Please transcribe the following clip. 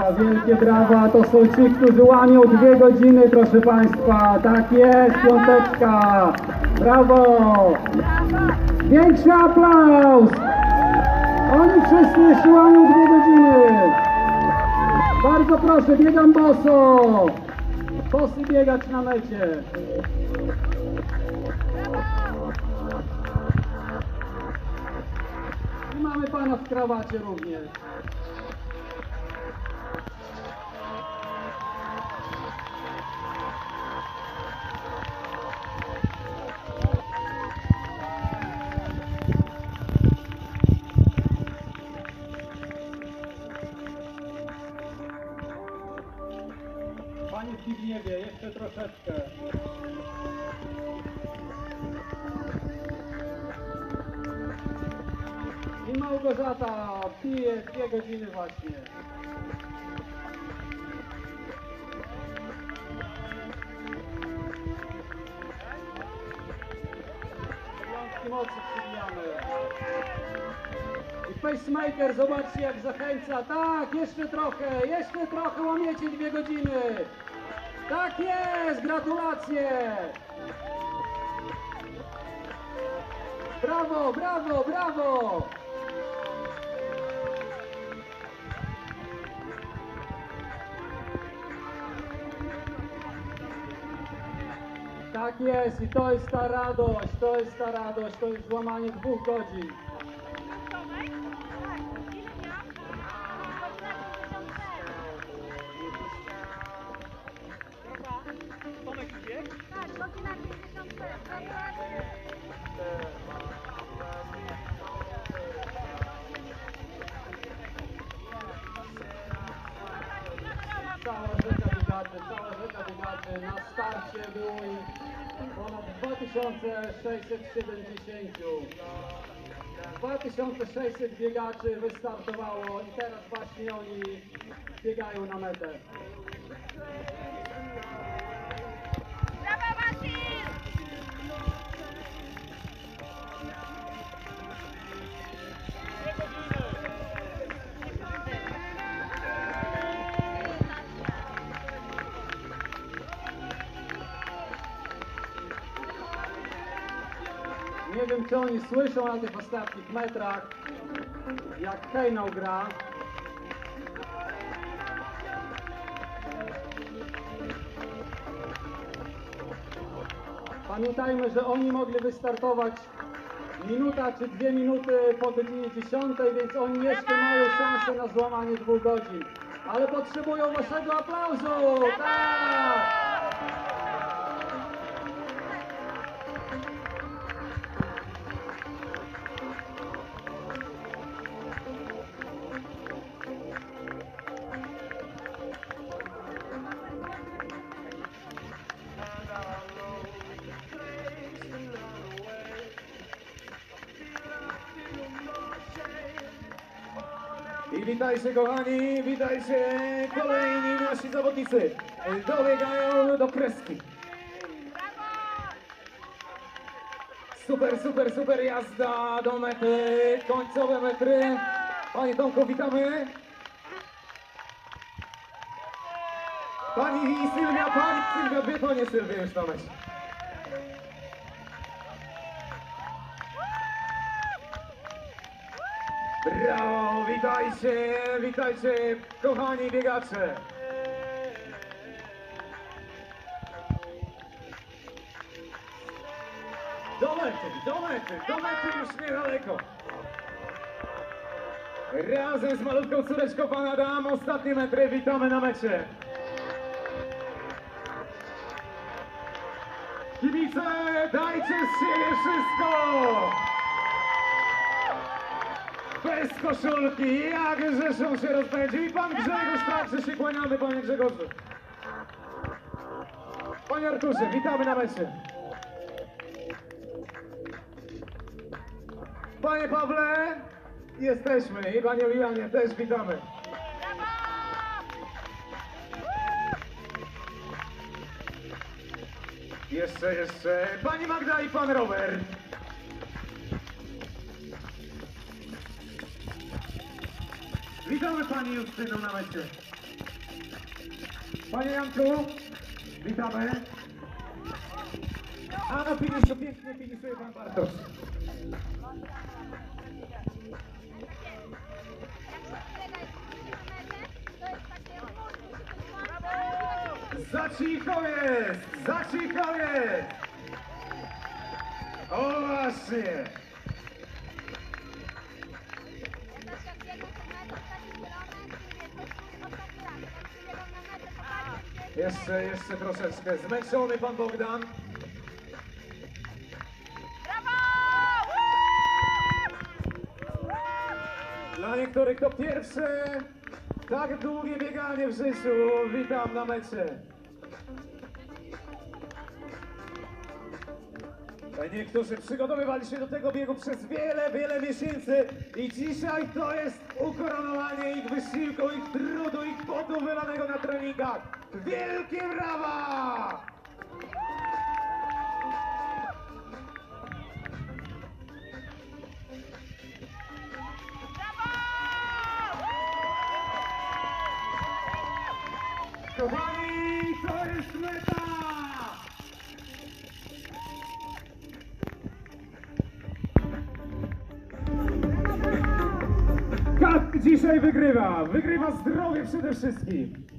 wielkie brawa, to są ci, którzy łamią 2 godziny, proszę Państwa. Tak jest, piąteczka. Brawo! Większy aplauz! Oni wszyscy jeszcze łamią 2 godziny. Bardzo proszę, biegam boso. Bosy biegać na mecie. I mamy pana w krawacie również. Panie Zbigniewie, jeszcze troszeczkę. I Małgorzata pije 2 godziny właśnie. Wiązki mocy przybijamy. I pacemaker, zobaczcie jak zachęca. Tak, jeszcze trochę, łamiecie 2 godziny. Tak jest, gratulacje. Brawo, brawo, brawo. Tak jest i to jest ta radość, to jest złamanie 2 godzin. Tak, godzina 54. Cała rzeka biegaczy, na starcie było ich ponad 2670. 2600 biegaczy wystartowało i teraz właśnie oni biegają na metę. Brawo, Marcin! Nie wiem, czy oni słyszą na tych ostatnich metrach, jak hejnał gra. Pamiętajmy, że oni mogli wystartować minuta czy 2 minuty po godzinie 10, więc oni jeszcze mają szansę na złamanie 2 godzin. Ale potrzebują waszego aplauzu! Tak! I witajcie kochani, witajcie kolejni nasi zawodnicy. Dobiegają do kreski. Super jazda do mety, końcowe metry. Panie Tomku, witamy. Pani Sylwia, 2 panie Sylwie już na mecie. Brawo, witajcie kochani biegacze. Do mety już niedaleko. Razem z malutką córeczką pana Adam, ostatnie metry, witamy na mecie. Kibice, dajcie z siebie wszystko! Bez koszulki, jak Rzeszą się rozpędził i pan Grzegorz, także się kłaniamy, panie Grzegorzu. Panie Arturze, witamy na mecie. Panie Pawle, jesteśmy i panie Julianie też witamy. Jeszcze. Pani Magda i pan Robert. Witamy pani Justyną na mecie. Panie Janku, witamy. A na finiszu pięknie finiszuje pan Bartosz. Za cicho jest! Za cicho jest! O właśnie! Jeszcze troszeczkę. Zmęczony pan Bogdan. Dla niektórych to pierwsze tak długie bieganie w życiu. Witam na mecie. Niektórzy przygotowywali się do tego biegu przez wiele miesięcy i dzisiaj to jest ukoronowanie ich wysiłku, ich trudu, ich potu wylanego na treningach. Wielkie brawa! Kochani, to jest meta! Kat dzisiaj wygrywa zdrowie przede wszystkim.